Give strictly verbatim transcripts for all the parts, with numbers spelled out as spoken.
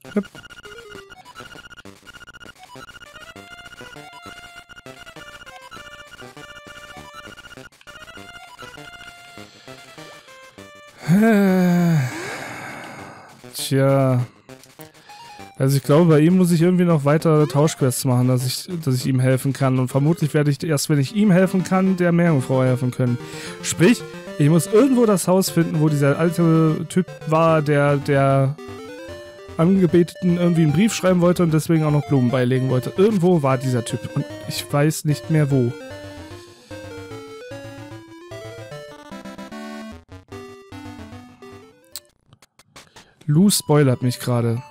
Hüpp. Tja. Also ich glaube, bei ihm muss ich irgendwie noch weitere Tauschquests machen, dass ich, dass ich ihm helfen kann. Und vermutlich werde ich erst, wenn ich ihm helfen kann, der Meerjungfrau helfen können. Sprich, ich muss irgendwo das Haus finden, wo dieser alte Typ war, der der Angebeteten irgendwie einen Brief schreiben wollte und deswegen auch noch Blumen beilegen wollte. Irgendwo war dieser Typ und ich weiß nicht mehr wo. Lou spoilert mich gerade.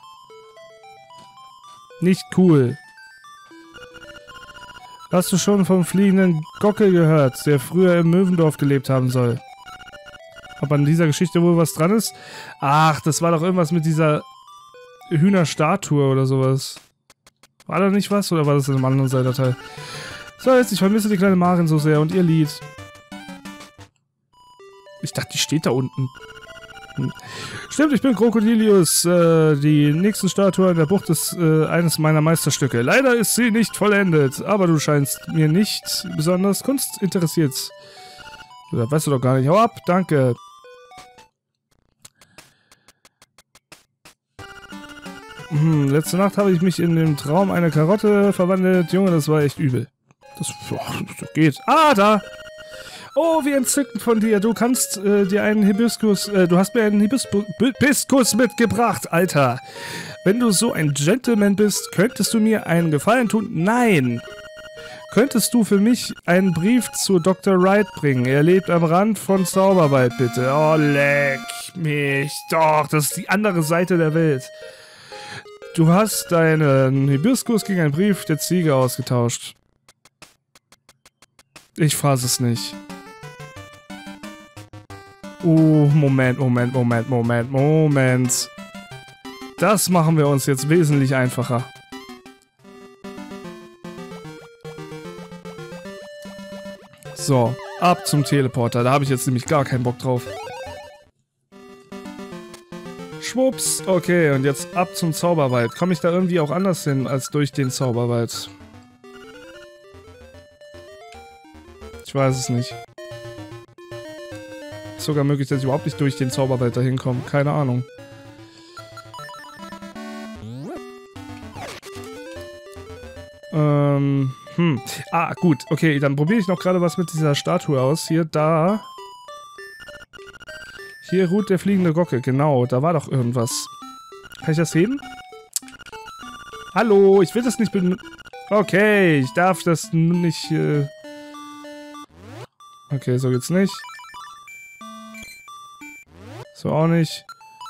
Nicht cool. Hast du schon vom fliegenden Gockel gehört, der früher im Möwendorf gelebt haben soll? Ob an dieser Geschichte wohl was dran ist? Ach, das war doch irgendwas mit dieser Hühnerstatue oder sowas. War da nicht was oder war das in einem anderen Seitenteil? So, jetzt, ich vermisse die kleine Marin so sehr und ihr Lied. Ich dachte, die steht da unten. Hm. Stimmt, ich bin Krokodilius. Äh, die nächste Statue in der Bucht ist äh, eines meiner Meisterstücke. Leider ist sie nicht vollendet, aber du scheinst mir nicht besonders Kunst interessiert. Oder weißt du doch gar nicht. Hau ab, danke. Hm, letzte Nacht habe ich mich in dem Traum eine Karotte verwandelt. Junge, das war echt übel. Das, boah, das geht. Ah, da! Oh, wie entzückend von dir. Du kannst äh, dir einen Hibiskus... Äh, du hast mir einen Hibiskus Hibiskus mitgebracht, Alter. Wenn du so ein Gentleman bist, könntest du mir einen Gefallen tun? Nein! Könntest du für mich einen Brief zu Doktor Wright bringen? Er lebt am Rand von Zauberwald, bitte. Oh, leck mich. Doch, das ist die andere Seite der Welt. Du hast deinen Hibiskus gegen einen Brief der Ziege ausgetauscht. Ich fasse es nicht. Oh, Moment, Moment, Moment, Moment, Moment. Das machen wir uns jetzt wesentlich einfacher. So, ab zum Teleporter. Da habe ich jetzt nämlich gar keinen Bock drauf. Schwupps. Okay, und jetzt ab zum Zauberwald. Komme ich da irgendwie auch anders hin als durch den Zauberwald? Ich weiß es nicht. Ist sogar möglich, dass ich überhaupt nicht durch den Zauberwald dahin komme. Keine Ahnung. Ähm, hm. Ah, gut. Okay, dann probiere ich noch gerade was mit dieser Statue aus. Hier, da. Hier ruht der fliegende Gockel. Genau, da war doch irgendwas. Kann ich das heben? Hallo, ich will das nicht benutzen. Okay, ich darf das nicht... Äh okay, so geht's nicht. So auch nicht.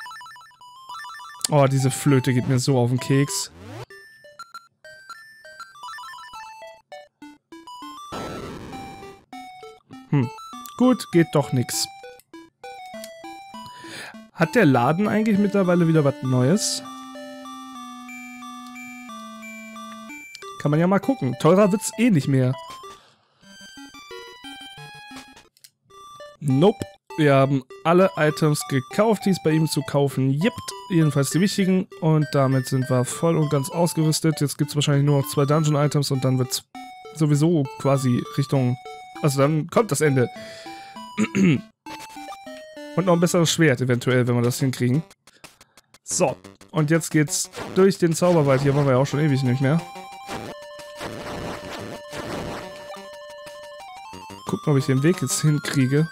Oh, diese Flöte geht mir so auf den Keks. Hm. Gut, geht doch nix. Hat der Laden eigentlich mittlerweile wieder was Neues? Kann man ja mal gucken. Teurer wird's eh nicht mehr. Nope. Wir haben alle Items gekauft, die es bei ihm zu kaufen gibt. Jedenfalls die wichtigen. Und damit sind wir voll und ganz ausgerüstet. Jetzt gibt es wahrscheinlich nur noch zwei Dungeon-Items und dann wird es sowieso quasi Richtung... Also dann kommt das Ende. Und noch ein besseres Schwert eventuell, wenn wir das hinkriegen. So. Und jetzt geht's durch den Zauberwald. Hier waren wir ja auch schon ewig nicht mehr. Gucken, ob ich den Weg jetzt hinkriege.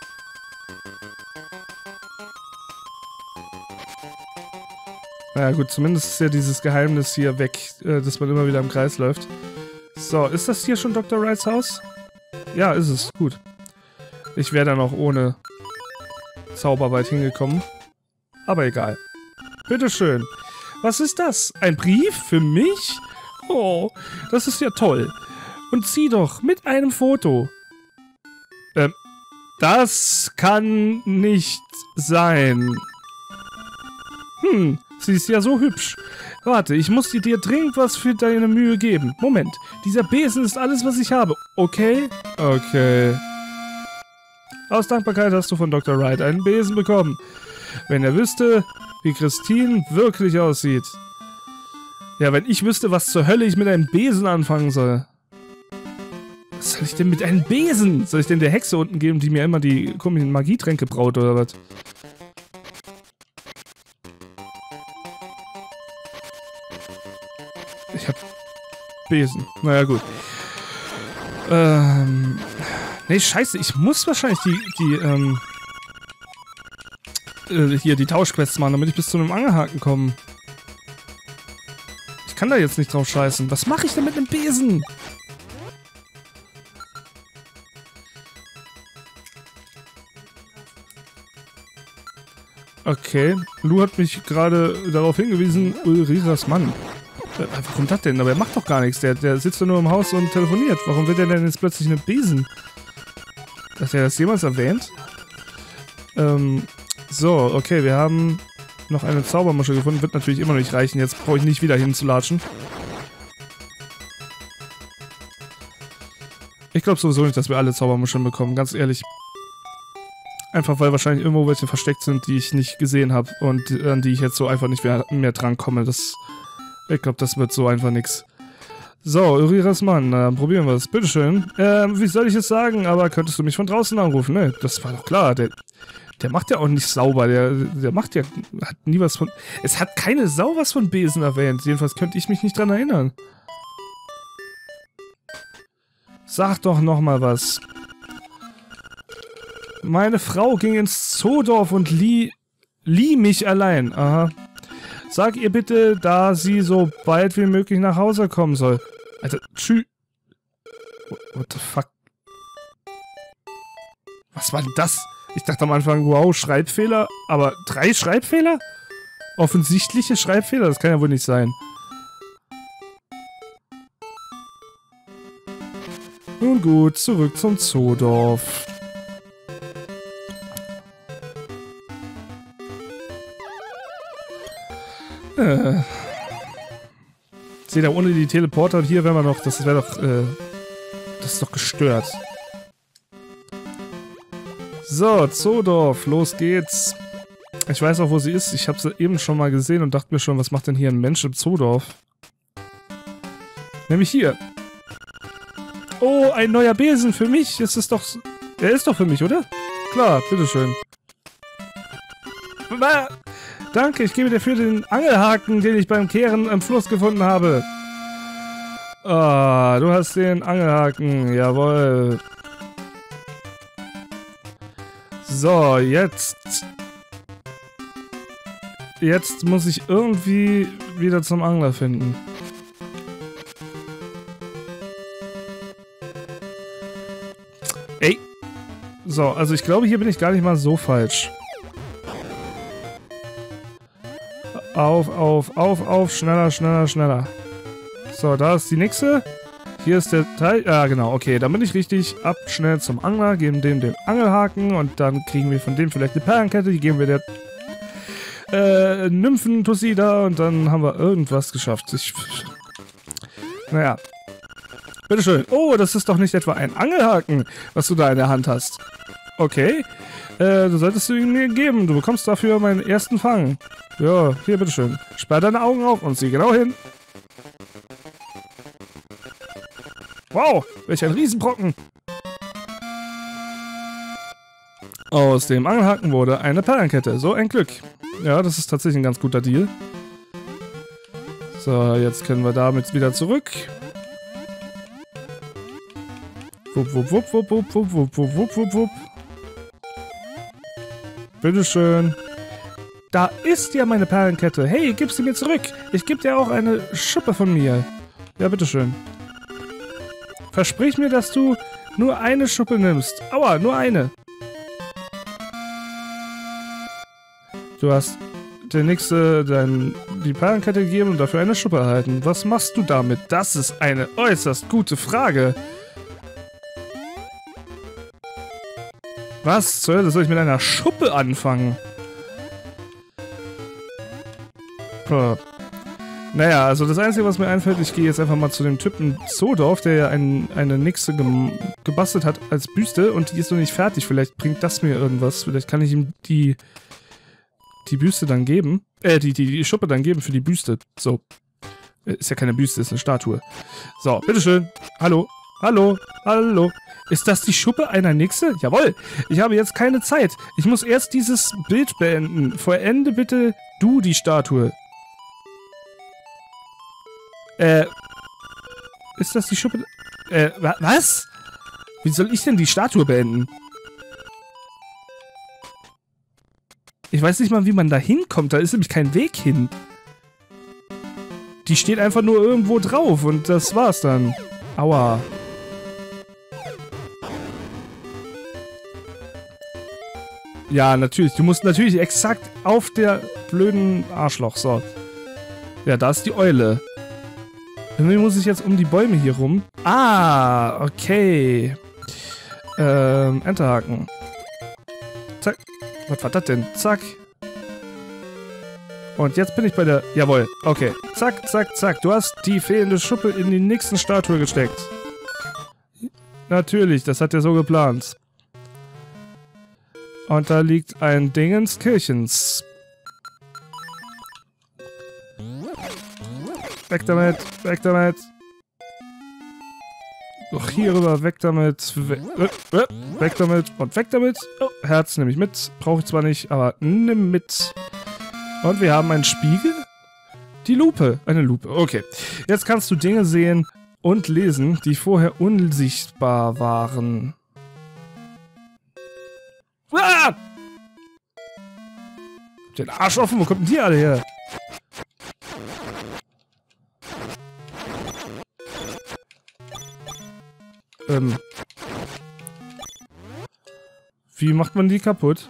Naja gut, zumindest ist ja dieses Geheimnis hier weg, äh, dass man immer wieder im Kreis läuft. So, ist das hier schon Doktor Wrights Haus? Ja, ist es. Gut. Ich wäre dann auch ohne Zauberwald hingekommen. Aber egal. Bitteschön. Was ist das? Ein Brief für mich? Oh, das ist ja toll. Und zieh doch mit einem Foto. Ähm, das kann nicht sein. Hm, sie ist ja so hübsch. Warte, ich muss dir dringend was für deine Mühe geben. Moment, dieser Besen ist alles, was ich habe. Okay? Okay. Aus Dankbarkeit hast du von Doktor Wright einen Besen bekommen. Wenn er wüsste, wie Christine wirklich aussieht. Ja, wenn ich wüsste, was zur Hölle ich mit einem Besen anfangen soll. Was soll ich denn mit einem Besen? Soll ich denn der Hexe unten geben, die mir immer die komischen Magietränke braut oder was? Ich hab Besen. Naja, gut. Ähm... Nee, scheiße, ich muss wahrscheinlich die, die, ähm... Äh, hier, die Tauschquests machen, damit ich bis zu einem Angelhaken komme. Ich kann da jetzt nicht drauf scheißen. Was mache ich denn mit einem Besen? Okay, Lou hat mich gerade darauf hingewiesen, Ulriras Mann. Äh, warum kommt das denn? Aber er macht doch gar nichts. Der, der sitzt doch nur im Haus und telefoniert. Warum wird er denn jetzt plötzlich einen Besen? Hat er das jemals erwähnt? Ähm, so, okay, wir haben noch eine Zaubermuschel gefunden. Wird natürlich immer noch nicht reichen. Jetzt brauche ich nicht wieder hinzulatschen. Ich glaube sowieso nicht, dass wir alle Zaubermuscheln bekommen, ganz ehrlich. Einfach weil wahrscheinlich irgendwo welche versteckt sind, die ich nicht gesehen habe und an die ich jetzt so einfach nicht mehr, mehr drankomme. Das, ich glaube, das wird so einfach nix. So, Ulriras Mann, dann probieren wir es. Bitteschön. Ähm, wie soll ich es sagen? Aber könntest du mich von draußen anrufen? Ne, das war doch klar. Der, der macht ja auch nicht sauber. Der, der macht ja, hat nie was von... Es hat keine Sau was von Besen erwähnt. Jedenfalls könnte ich mich nicht dran erinnern. Sag doch noch mal was. Meine Frau ging ins Zoodorf und lieh, lieh mich allein. Aha. Sag ihr bitte, da sie so bald wie möglich nach Hause kommen soll. Alter, tschüss. What the fuck? Was war denn das? Ich dachte am Anfang, wow, Schreibfehler. Aber drei Schreibfehler? Offensichtliche Schreibfehler? Das kann ja wohl nicht sein. Nun gut, zurück zum Zoodorf. Äh. Seht ihr, ohne die Teleporter und hier wären wir noch, das wäre doch, äh, das ist doch gestört. So, Zoodorf, los geht's. Ich weiß auch, wo sie ist. Ich habe sie eben schon mal gesehen und dachte mir schon, was macht denn hier ein Mensch im Zoodorf? Nämlich hier. Oh, ein neuer Besen für mich. Ist es doch, er ist doch für mich, oder? Klar, bitteschön. Danke, ich gebe dir für den Angelhaken, den ich beim Kehren am Fluss gefunden habe. Ah, du hast den Angelhaken, jawohl. So, jetzt... Jetzt muss ich irgendwie wieder zum Angler finden. Ey. So, also ich glaube, hier bin ich gar nicht mal so falsch. Auf, auf, auf, auf, schneller, schneller, schneller. So, da ist die nächste. Hier ist der Teil. Ja, genau, okay, dann bin ich richtig. Ab schnell zum Angler, geben dem den Angelhaken und dann kriegen wir von dem vielleicht eine Perlenkette. Die geben wir der äh, Nymphen-Tussi da und dann haben wir irgendwas geschafft. Ich, naja. Bitteschön. Oh, das ist doch nicht etwa ein Angelhaken, was du da in der Hand hast. Okay. Äh, du solltest ihn mir geben. Du bekommst dafür meinen ersten Fang. Ja, hier, bitteschön. Sperr deine Augen auf und sieh genau hin. Wow, welch ein Riesenbrocken. Aus dem Angelhaken wurde eine Perlenkette. So ein Glück. Ja, das ist tatsächlich ein ganz guter Deal. So, jetzt können wir damit wieder zurück. Wupp, wupp, wupp, wupp, wupp, wupp, wupp, wupp, wupp, wupp, wupp. Bitteschön. Da ist ja meine Perlenkette. Hey, gib sie mir zurück. Ich gebe dir auch eine Schuppe von mir. Ja, bitteschön. Versprich mir, dass du nur eine Schuppe nimmst. Aua, nur eine. Du hast der Nächste dein, die Perlenkette gegeben und dafür eine Schuppe erhalten. Was machst du damit? Das ist eine äußerst gute Frage. Was zur Hölle soll ich mit einer Schuppe anfangen? Puh. Naja, also das Einzige, was mir einfällt, ich gehe jetzt einfach mal zu dem Typen Zoodorf, der ja ein, eine Nixe ge gebastelt hat als Büste und die ist noch nicht fertig. Vielleicht bringt das mir irgendwas. Vielleicht kann ich ihm die, die Büste dann geben. Äh, die, die, die Schuppe dann geben für die Büste. So. Ist ja keine Büste, ist eine Statue. So, bitteschön. Hallo, hallo, hallo. Ist das die Schuppe einer Nixe? Jawohl. Ich habe jetzt keine Zeit. Ich muss erst dieses Bild beenden. Vollende bitte du die Statue. Äh. Ist das die Schuppe... Äh, wa was? Wie soll ich denn die Statue beenden? Ich weiß nicht mal, wie man da hinkommt. Da ist nämlich kein Weg hin. Die steht einfach nur irgendwo drauf und das war's dann. Aua. Ja, natürlich. Du musst natürlich exakt auf der blöden Arschloch. So. Ja, da ist die Eule. Irgendwie muss ich jetzt um die Bäume hier rum. Ah, okay. Ähm, Enterhaken. Zack. Was war das denn? Zack. Und jetzt bin ich bei der... Jawohl. Okay. Zack, zack, zack. Du hast die fehlende Schuppe in die nächsten Statue gesteckt. Natürlich, das hat er so geplant. Und da liegt ein Dingens Kirchens. Weg damit, weg damit. Doch hier rüber, weg damit. We we weg damit und weg damit. Oh, Herz nehme ich mit. Brauche ich zwar nicht, aber nimm mit. Und wir haben einen Spiegel. Die Lupe. Eine Lupe. Okay. Jetzt kannst du Dinge sehen und lesen, die vorher unsichtbar waren. Ah! Den Arsch offen, wo kommt denn die alle her? Ähm. Wie macht man die kaputt?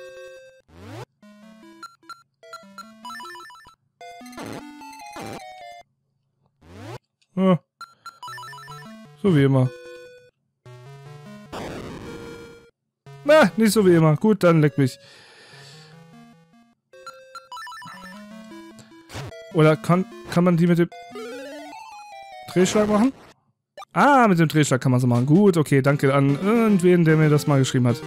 Ja. So wie immer. Na, nicht so wie immer. Gut, dann leck mich. Oder kann, kann man die mit dem Drehschlag machen? Ah, mit dem Drehschlag kann man so machen. Gut, okay, danke an irgendwen, der mir das mal geschrieben hat.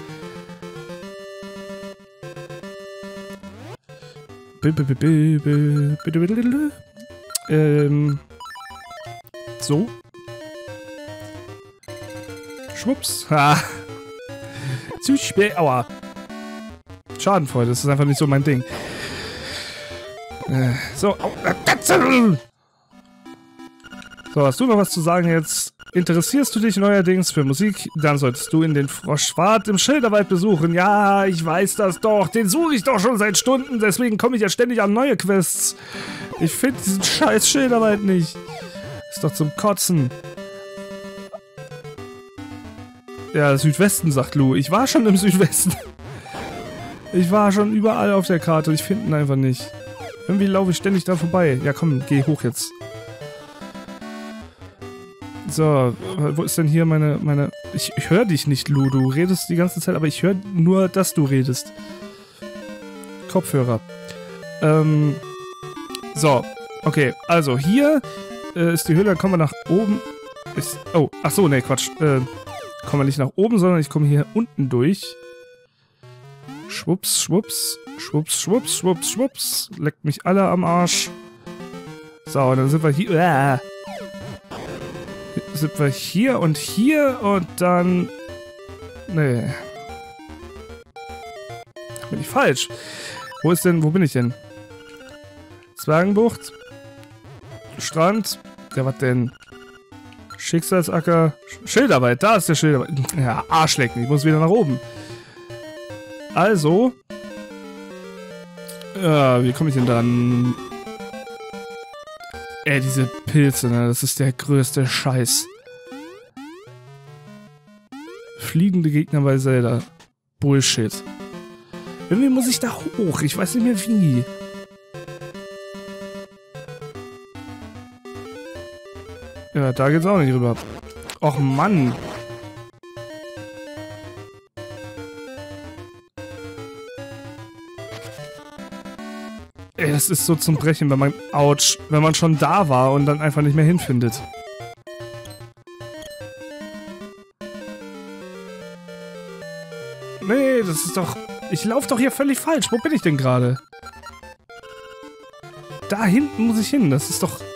Ähm. So. Schwupps. Ha. Zu spät. Aua. Schadenfreude, das ist einfach nicht so mein Ding. Äh, so. Au. So, hast du noch was zu sagen jetzt? Interessierst du dich neuerdings für Musik? Dann solltest du in den Froschwart im Schilderwald besuchen. Ja, ich weiß das doch. Den suche ich doch schon seit Stunden. Deswegen komme ich ja ständig an neue Quests. Ich finde diesen scheiß Schilderwald nicht. Ist doch zum Kotzen. Ja, Südwesten, sagt Lou. Ich war schon im Südwesten. Ich war schon überall auf der Karte. Ich finde ihn einfach nicht. Irgendwie laufe ich ständig da vorbei. Ja, komm, geh hoch jetzt. So, wo ist denn hier meine... meine ich ich höre dich nicht, Lou. Du redest die ganze Zeit, aber ich höre nur, dass du redest. Kopfhörer. Ähm... So, okay. Also, hier äh, ist die Höhle. Dann kommen wir nach oben. Ist... Oh, ach so, ne, Quatsch. Äh, kommen wir nicht nach oben, sondern ich komme hier unten durch. Schwupps, schwupps. Schwupps, schwupps, schwupps, schwupps. Leckt mich alle am Arsch. So, und dann sind wir hier... Äh, sind wir hier und hier und dann... Nee. Bin ich falsch. Wo ist denn... Wo bin ich denn? Zwergenbucht. Strand. Ja, was denn? Schicksalsacker. Schilderwald. Da ist der Schilderwald. Ja, Arschlecken. Ich muss wieder nach oben. Also. Ja, wie komme ich denn dann? Ey, diese Pilze, ne? Das ist der größte Scheiß. Fliegende Gegner bei Zelda. Bullshit. Irgendwie muss ich da hoch. Ich weiß nicht mehr wie. Ja, da geht's auch nicht rüber. Och, Mann. Ey, das ist so zum Brechen, wenn man... Autsch. Wenn man schon da war und dann einfach nicht mehr hinfindet. Nee, das ist doch... Ich laufe doch hier völlig falsch. Wo bin ich denn gerade? Da hinten muss ich hin. Das ist doch...